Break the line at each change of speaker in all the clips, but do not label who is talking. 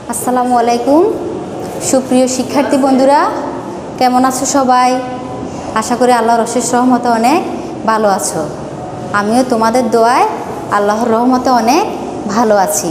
আসসালামু আলাইকুম সুপ্রিয় শিক্ষার্থী বন্ধুরা, কেমন আছো সবাই? আশা করি আল্লাহর অশেষ রহমতে অনেক ভালো আছো। আমিও তোমাদের দোয়ায় আল্লাহর রহমতে অনেক ভালো আছি।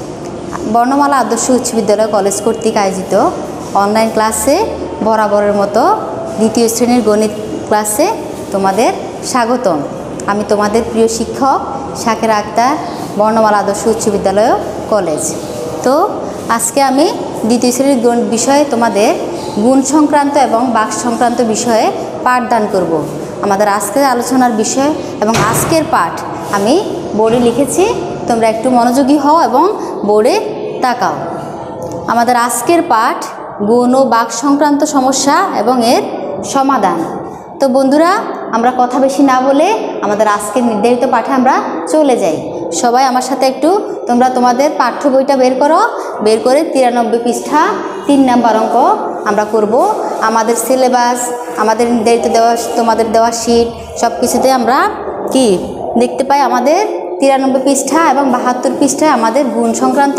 বর্ণমালা আদর্শ উচ্চ বিদ্যালয় কলেজ কর্তৃক আয়োজিত অনলাইন ক্লাসে বরাবরের মতো দ্বিতীয় শ্রেণীর গণিত ক্লাসে তোমাদের স্বাগতম। আমি তোমাদের প্রিয় শিক্ষক শাকেরা আক্তার, বর্ণমালা আদর্শ উচ্চ বিদ্যালয় কলেজ। তো আজকে আমি দ্বিতীয় শ্রেণীর গণিত বিষয়ে তোমাদের গুণ সংক্রান্ত এবং বাক্স সংক্রান্ত বিষয়ে পাঠদান করব। আমাদের আজকের আলোচনার বিষয় এবং আজকের পাঠ আমি বোর্ডে লিখেছি, তোমরা একটু মনোযোগী হও এবং বোর্ডে তাকাও। আমাদের আজকের পাঠ গুণ ও বাক্স সংক্রান্ত সমস্যা এবং এর সমাধান। তো বন্ধুরা, আমরা কথা বেশি না বলে আমাদের আজকের নির্ধারিত পাঠে আমরা চলে যাই। সবাই আমার সাথে একটু তোমরা তোমাদের পাঠ্য বইটা বের করো। বের করে 93 পৃষ্ঠা 3 নাম্বার অঙ্ক আমরা করব। আমাদের সিলেবাস, আমাদের নির্ধারিত দেওয়া, তোমাদের দেওয়া শীট সব কিছুতে আমরা কি দেখতে পাই, আমাদের 93 পৃষ্ঠা এবং 72 পৃষ্ঠায় আমাদের গুণ সংক্রান্ত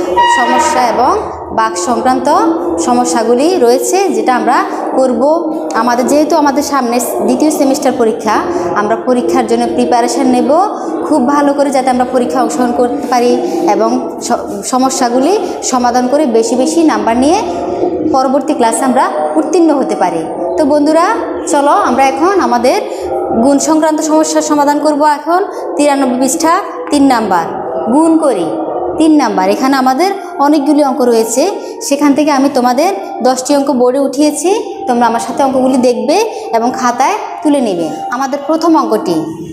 সমস্যা এবং বাক্স সংক্রান্ত সমস্যাগুলি রয়েছে, যেটা আমরা করব। আমাদের যেহেতু আমাদের সামনে দ্বিতীয় সেমিস্টার পরীক্ষা, আমরা পরীক্ষার জন্য প্রিপারেশান নেব খুব ভালো করে, যাতে আমরা পরীক্ষা অংশগ্রহণ করতে পারি এবং সমস্যাগুলি সমাধান করে বেশি বেশি নাম্বার নিয়ে পরবর্তী ক্লাসে আমরা উত্তীর্ণ হতে পারি। তো বন্ধুরা, চলো আমরা এখন আমাদের গুণ সংক্রান্ত সমস্যার সমাধান করব। এখন 93 পৃষ্ঠা 3 নাম্বার গুণ করি 3 নাম্বার। এখানে আমাদের অনেকগুলি অঙ্ক রয়েছে, সেখান থেকে আমি তোমাদের 10টি অঙ্ক বোর্ডে উঠিয়েছি। তোমরা আমার সাথে অঙ্কগুলি দেখবে এবং খাতায় তুলে নেবে। আমাদের প্রথম অঙ্কটি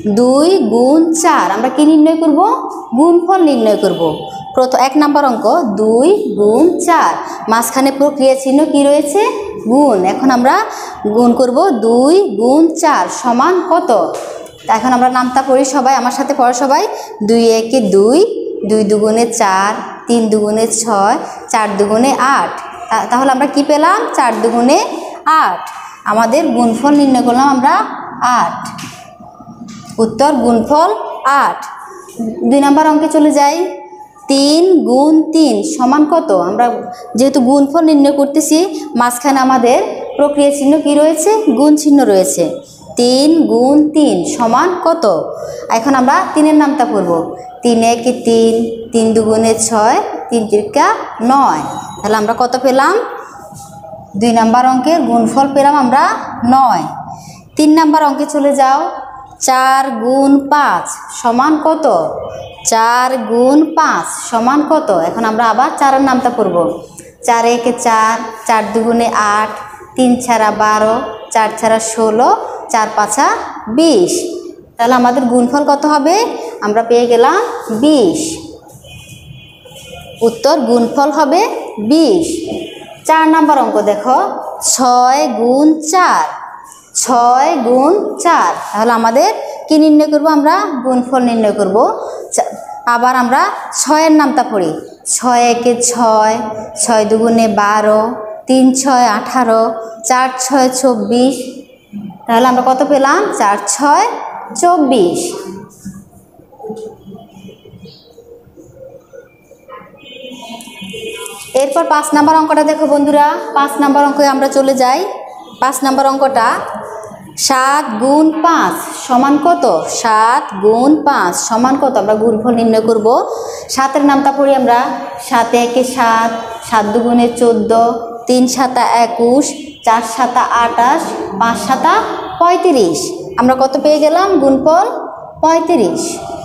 2 গুণ 4। আমরা কি নির্ণয় করব? গুণফল নির্ণয় করব। 1 নাম্বার অঙ্ক 2 গুণ 4, মাঝখানে প্রক্রিয়া চিহ্ন কি রয়েছে? গুণ। এখন আমরা গুণ করব 2 গুণ 4 সমান কত? এখন আমরা নামতা পড়ি, সবাই আমার সাথে পড়ো সবাই। 2 একে 2, 2 দুগুণে 4, 3 দুগুণে 6, 4 দুগুণে 8। তাহলে আমরা কি পেলাম? 4 দুগুণে 8। আমাদের গুণফল নির্ণয় করলাম আমরা 8। উত্তর গুণফল 8। 2 নাম্বার অঙ্কে চলে যাই। 3 গুণ 3 সমান কত? আমরা যেহেতু গুণফল নির্ণয় করতেছি, মাঝখানে আমাদের প্রক্রিয়া চিহ্ন কি রয়েছে? গুণ চিহ্ন রয়েছে। 3 গুণ 3 সমান কত? এখন আমরা 3-এর নামটা পড়ব। 3 একে 3, 3 দুগুণে 6, 3 তিরিকা 9। তাহলে আমরা কত পেলাম? 2 নাম্বার অঙ্কের গুণফল পেলাম আমরা 9। 3 নাম্বার অঙ্কে চলে যাও। 4 গুণ 5 সমান কত? 4 গুণ 5 সমান কত? এখন আমরা আবার 4-এর নামটা পড়ব। 4 একে 4, 4 দুগুণে 8, 3 ছাড়া 12, 4 ছাড়া 16, 4 পাঁচা 20। তাহলে আমাদের গুণফল কত হবে? আমরা পেয়ে গেলাম 20। উত্তর গুণফল হবে 20। 4 নাম্বার অঙ্ক দেখো। 6 গুণ 4, 6 গুণ 4। তাহলে আমাদের কি নির্ণয় করব? আমরা গুণফল নির্ণয় করব। আবার আমরা 6-এর নামটা পড়ি। 6 একে 6, 6 দুগুণে 12, 3 6 18, 4 6 24। তাহলে আমরা কত পেলাম? 4 6 24। এরপর 5 নাম্বার অঙ্কটা দেখো বন্ধুরা। 5 নাম্বার অঙ্কে আমরা চলে যাই। 5 নাম্বার অঙ্কটা 7 গুণ 5 সমান কত? 7 গুণ 5 সমান কত? আমরা গুণফল নির্ণয় করব। 7-এর নামটা পড়ি আমরা। 7 একে 7, 7 দুগুণে 14, 3 7 21, 4 7 28, 5 7 35। আমরা কত পেয়ে গেলাম? গুণফল 35।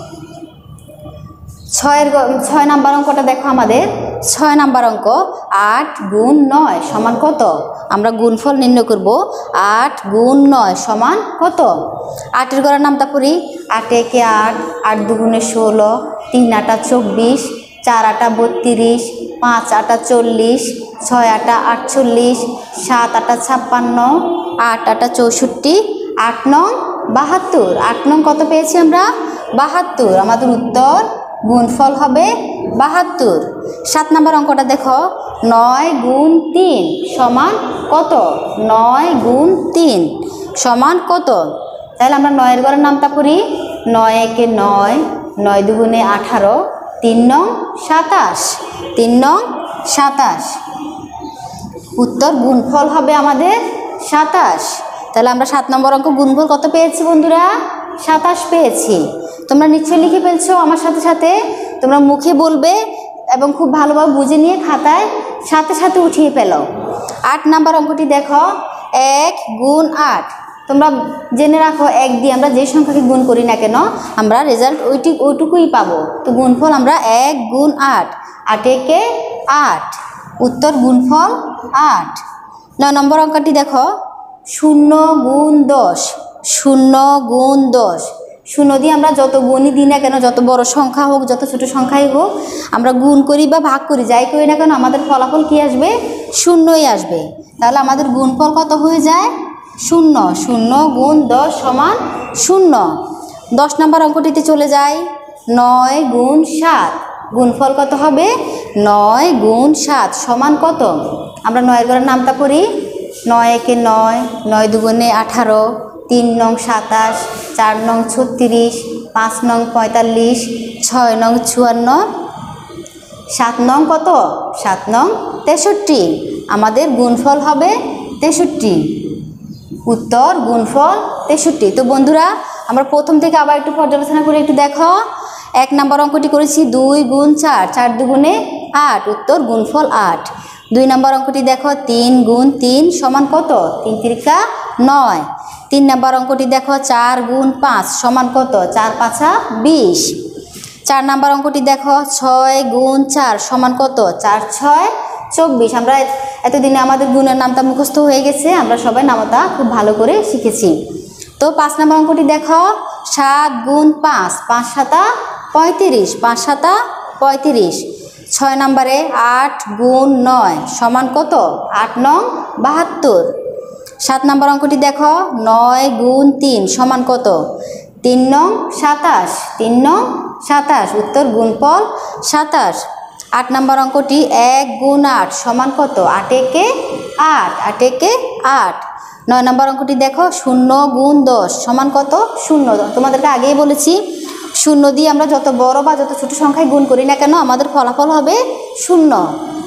6 নাম্বার অঙ্কটা দেখো আমাদের। 6 নাম্বার অঙ্ক 8 গুণ 9 সমান কত? আমরা গুণফল নির্ণয় করব। 8 গুণ 9 সমান কত? 8-এর ঘরের নামটা পড়ি। 8 একে 8, 8 দুগুণে 16, 3 8 24, 4 8 32, 5 8 40, 6 8 48, 7 8 56, 8 8 64, 8 9 72। 8 নং কত পেয়েছি আমরা? 72। আমাদের উত্তর গুণফল হবে 72। 7 নাম্বার অঙ্কটা দেখো। 9 গুণ 3 সমান কত? 9 গুণ 3 সমান কত? তাহলে আমরা 9-এর ঘরের নামটা পড়ি। 9 একে 9, 9 দুগুণে 18, 3 নং 27, 3 নং 27। উত্তর গুণফল হবে আমাদের 27। তাহলে আমরা 7 নম্বর অঙ্ক গুণফল কত পেয়েছি বন্ধুরা? 27 পেয়েছি। তোমরা নিশ্চয়ই লিখে ফেলছো আমার সাথে সাথে। তোমরা মুখে বলবে এবং খুব ভালোভাবে বুঝে নিয়ে খাতায় সাথে সাথে উঠিয়ে ফেলো। 8 নম্বর অঙ্কটি দেখো, 1 গুণ 8। তোমরা জেনে রাখো 1 দিয়ে আমরা যে সংখ্যাকে গুণ করি না কেন আমরা রেজাল্ট ওইটুকুই পাবো। তো গুণফল আমরা 1 গুণ 8, 8 একে 8। উত্তর গুণফল 8। 9 নম্বর অঙ্কটি দেখো, 0 গুণ 10। 0 গুণ 10। 0 দিয়ে আমরা যত গুণই দিই না কেন, যত বড় সংখ্যা হোক যত ছোট সংখ্যাই হোক, আমরা গুণ করি বা ভাগ করি যাই করি না কেন আমাদের ফলাফল কি আসবে? 0ই আসবে। তাহলে আমাদের গুণফল কত হয়ে যায়? 0। 0 গুণ 10 সমান 0। 10 নম্বর অঙ্কটিতে চলে যাই, 9 গুণ 7। গুণফল কত হবে? 9 গুণ 7 সমান কত? আমরা 9 এর ঘরের নামটা পড়ি। 9 একে 9, 9 দুগুণে 18, 3 নং 27, 4 নং 36, 5 নং 45, 6 নং 54, 7 নং কত? 7 নং 63। আমাদের গুণফল হবে 63। উত্তর গুণফল 63। তো বন্ধুরা আমরা প্রথম থেকে আবার একটু পর্যালোচনা করে একটু দেখো। 1 নম্বর অঙ্কটি করেছি 2 গুণ 4, 4 দুগুণে 8। উত্তর গুণফল 8। 2 নম্বর অঙ্কটি দেখো, 3 গুণ 3 সমান কত? 3 তিরিকা 9। 3 নম্বর অঙ্কটি দেখো, 4 গুণ 5 সমান কত? 4 পাঁচা 20। 4 নম্বর অঙ্কটি দেখো, 6 গুণ 4 সমান কত? 4 6 24। আমরা এতদিনে আমাদের গুণের নামটা মুখস্থ হয়ে গেছে, আমরা সবাই নামতা খুব ভালো করে শিখেছি। তো 5 নম্বর অঙ্কটি দেখো, 7 গুণ 5, 5 7 35, 5 7 35। 6 নম্বরে 8 গুণ 9 সমান কত? 8 নং 72। 7 নম্বর অঙ্কটি দেখো, 9 গুণ 3 সমান কত? 3 নং 27, 3 নং 27। উত্তর গুণফল 27। 8 নম্বর অঙ্কটি 1 গুণ 8 সমান কত? 8 একে 8, 8 একে 8। 9 নম্বর অঙ্কটি দেখো, 0 গুণ 10 সমান কত? 0। তোমাদেরকে আগেই বলেছি 0 দিয়ে আমরা যত বড় বা যত ছোট সংখ্যায় গুণ করি না কেন আমাদের ফলাফল হবে 0।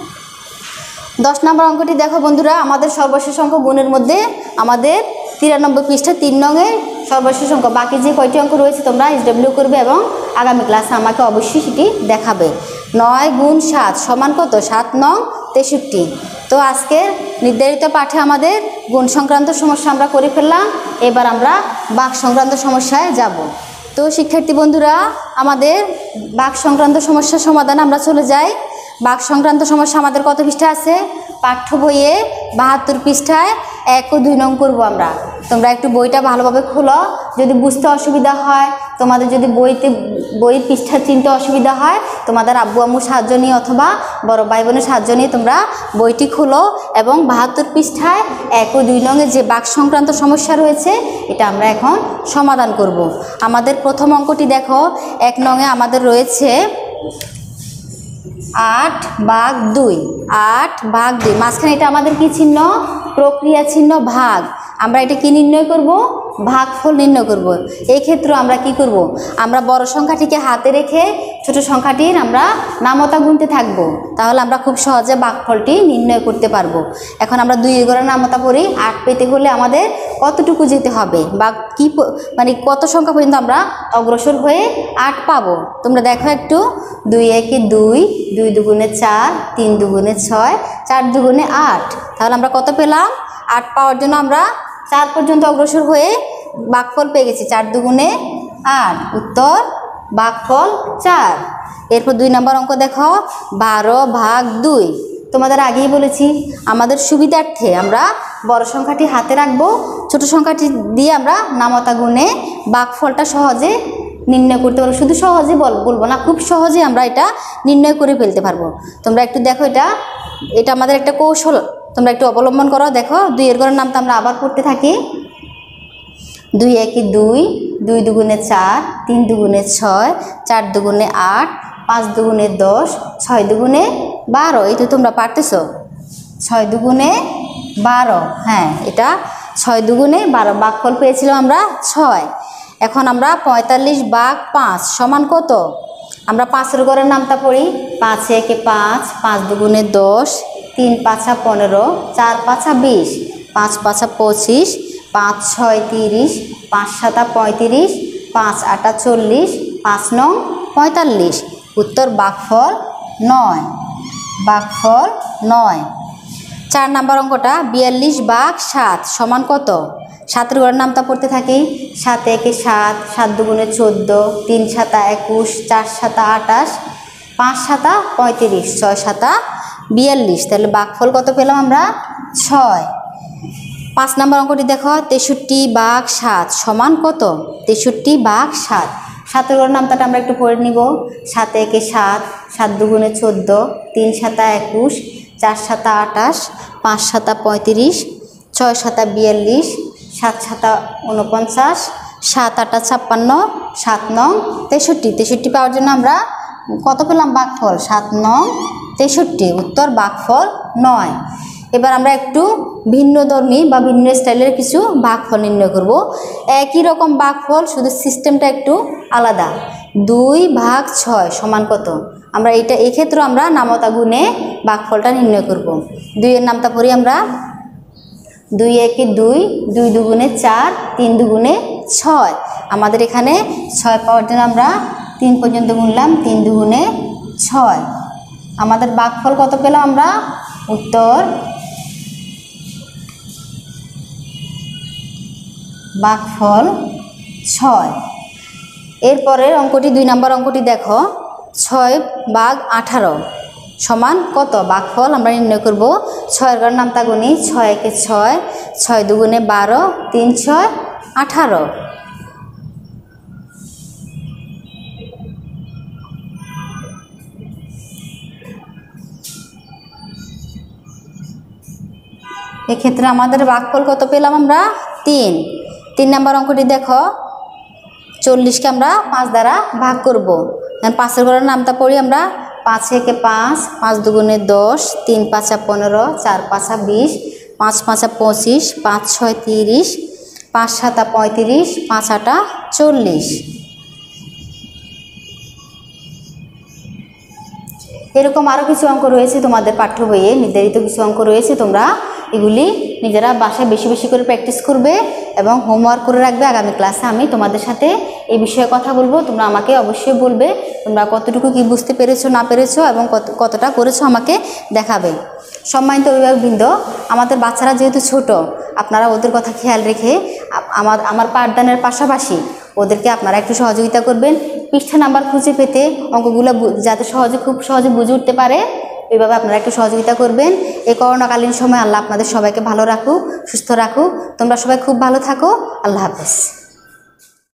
10 নম্বর অঙ্কটি দেখো বন্ধুরা, আমাদের সর্বশেষ অঙ্ক গুণের মধ্যে আমাদের 93 পৃষ্ঠা 3 নংয়ের সর্বশেষ অঙ্ক। বাকি যে কয়টি অঙ্ক রয়েছে তোমরা SW করবে এবং আগামী ক্লাসে আমাকে অবশ্যই সেটি দেখাবে। 9 গুণ 7 সমান কত? 7 নং 63। তো আজকের নির্ধারিত পাঠে আমাদের গুণ সংক্রান্ত সমস্যা আমরা করে ফেললাম। এবার আমরা বাক সংক্রান্ত সমস্যায় যাব। তো শিক্ষার্থী বন্ধুরা, আমাদের বাক সংক্রান্ত সমস্যার সমাধানে আমরা চলে যাই। বাক সংক্রান্ত সমস্যা আমাদের কত পৃষ্ঠা আছে? পাঠ্য বইয়ে 72 পৃষ্ঠায় 1 ও 2 নং করবো আমরা। তোমরা একটু বইটা ভালোভাবে খোলো। যদি বুঝতে অসুবিধা হয়, তোমাদের যদি বইয়ের পৃষ্ঠা চিনতে অসুবিধা হয়, তোমাদের আব্বু আম্মুর সাহায্য নিয়ে অথবা বড় ভাই বোনের সাহায্য নিয়ে তোমরা বইটি খোলো এবং 72 পৃষ্ঠায় 1 ও 2 নংয়ে যে বাক সংক্রান্ত সমস্যা রয়েছে এটা আমরা এখন সমাধান করব। আমাদের প্রথম অঙ্কটি দেখো, 1 নংয়ে আমাদের রয়েছে 8 ভাগ 2, 8 ভাগ 2। মাঝখানে এটা আমাদের কি চিহ্ন? প্রক্রিয়া চিহ্ন ভাগ। আমরা এটা কি নির্ণয় করব? ভাগফল নির্ণয় করব। এই ক্ষেত্রে আমরা কি করব? আমরা বড় সংখ্যাটিকে হাতে রেখে ছোট সংখ্যাটির আমরা নামতা গুনতে থাকব। তাহলে আমরা খুব সহজে ভাগফলটি নির্ণয় করতে পারবো। এখন আমরা 2 এর ঘরের নামতা পড়ি। 8 পেতে হলে আমাদের কতটুকু যেতে হবে বা কি মানে কত সংখ্যা পর্যন্ত আমরা অগ্রসর হয়ে 8 পাবো? তোমরা দেখো একটু। 2 একে 2, 2 দুগুণে 4, 3 দুগুণে 6, 4 দুগুণে 8। তাহলে আমরা কত পেলাম? 8 পাওয়ার জন্য আমরা 4 পর্যন্ত অগ্রসর হয়ে ভাগফল পেয়ে গেছি। 4 দুগুণে 8। উত্তর ভাগফল 4। এরপর 2 নম্বর অঙ্ক দেখো, 12 ভাগ 2। তোমাদের আগেই বলেছি আমাদের সুবিধার্থে আমরা বড় সংখ্যাটি হাতে রাখবো, ছোট সংখ্যাটি দিয়ে আমরা নামতা গুণে ভাগফলটা সহজে নির্ণয় করতে পারবো। শুধু সহজে বলবো না, খুব সহজে আমরা এটা নির্ণয় করে ফেলতে পারবো। তোমরা একটু দেখো, এটা আমাদের একটা কৌশল, তোমরা একটু অবলম্বন করো। দেখো 2 এর ঘরের নামটা আমরা আবার পড়তে থাকি। 2 একে 2, 2 দুগুণে 4, 3 দুগুণে 6, 4 দুগুণে 8, 5 দুগুণে 10, 6 দুগুণে 12। এই তো তোমরা পারতেছো। 6 দুগুণে 12। হ্যাঁ, এটা 6 দুগুণে 12। ভাগফল পেয়েছিলাম আমরা 6। এখন আমরা 45 ভাগ 5 সমান কত? আমরা 5-এর ঘরের নামটা পড়ি। 5 একে 5, 5 দুগুণে 10, 3 পাঁচা 15, 4 পাঁচা 20, 5 পাঁচা 25, 5 6 30, 5 7 35, 5 8 40, 5 9 45। উত্তর ভাগফল 9। ভাগফল 9। 4 নম্বর অঙ্কটা 42 ভাগ 7 সমান কত? 7-এর ঘরের নামটা পড়তে থাকি। 7 একে 7, 7 দুগুণে 14, 3 7 21, 4 7 28, 5 7 35, 6 7 42। তাহলে ভাগফল কত পেলাম আমরা? 6। 5 নম্বর অঙ্কটি দেখো 63 ভাগ 7 সমান কত? 63 ভাগ 7। 7-এর ঘরের নামটা আমরা একটু পড়ে নিব। 7 একে 7, 7 দুগুণে 14, 3 7 21, 4 7 28, 5 7 35, 6 7 42, 7 7 49, 7 8 56, 7 9 63। 63 পাওয়ার জন্য আমরা কত পেলাম ভাগফল? 7 9 63। উত্তর ভাগফল 9। এবার আমরা একটু ভিন্নধর্মী বা ভিন্ন স্টাইলের কিছু ভাগফল নির্ণয় করব। একই রকম ভাগফল, শুধু সিস্টেমটা একটু আলাদা। 2 ভাগ 6 সমান কত? আমরা এই ক্ষেত্রে আমরা নামতা গুণে ভাগফলটা নির্ণয় করব। 2-এর নামতা পড়ি আমরা। 2 একে 2, 2 দুগুণে 4, 3 দুগুণে 6। আমাদের এখানে 6 পাওয়ার জন্য আমরা 3 পর্যন্ত গুনলাম। 3 দুগুণে 6। আমাদের ভাগফল কত পেলাম আমরা? উত্তর ভাগফল 6। এরপরের অঙ্কটি 2 নম্বর অঙ্কটি দেখো 6 ভাগ 18 সমান কত? ভাগফল আমরা নির্ণয় করব। 6-এর ঘরের নামতা গুনি। 6 একে 6, 6 দুগুণে 12, 3 6 18। এক্ষেত্রে আমাদের ভাগফল কত পেলাম আমরা? 3। 3 নম্বর অঙ্কটি দেখো 40কে আমরা 5 দ্বারা ভাগ করব। 5-এর ঘরের নামটা পড়ি আমরা। 5 একে 5, 5 দুগুণে 10, 3 পাঁচা 15, 4 পাঁচা 20, 5 পাঁচা 25, 5 6 30, 5 7 35, 5 8 40। এরকম আরও কিছু অঙ্ক রয়েছে তোমাদের পাঠ্য বইয়ে, নির্ধারিত কিছু অঙ্ক রয়েছে। তোমরা এগুলি নিজেরা বাসায় বেশি বেশি করে প্র্যাকটিস করবে এবং হোমওয়ার্ক করে রাখবে। আগামী ক্লাসে আমি তোমাদের সাথে এই বিষয়ে কথা বলবো। তোমরা আমাকে অবশ্যই বলবে তোমরা কতটুকু কি বুঝতে পেরেছো না পেরেছো এবং কতটা করেছো আমাকে দেখাবে। সম্মানিত অভিভাবকবৃন্দ, আমাদের বাচ্চারা যেহেতু ছোট, আপনারা ওদের কথা খেয়াল রেখে আমার পাঠদানের পাশাপাশি ওদেরকে আপনারা একটু সহযোগিতা করবেন। পৃষ্ঠা নাম্বার খুঁজে পেতে অঙ্কগুলো যাতে খুব সহজে বুঝে উঠতে পারে, এইভাবে আপনারা একটু সহযোগিতা করবেন। এই করোনাকালীন সময় আল্লাহ আপনাদের সবাইকে ভালো রাখুক, সুস্থ রাখুক। তোমরা সবাই খুব ভালো থাকো। আল্লাহ হাফেজ।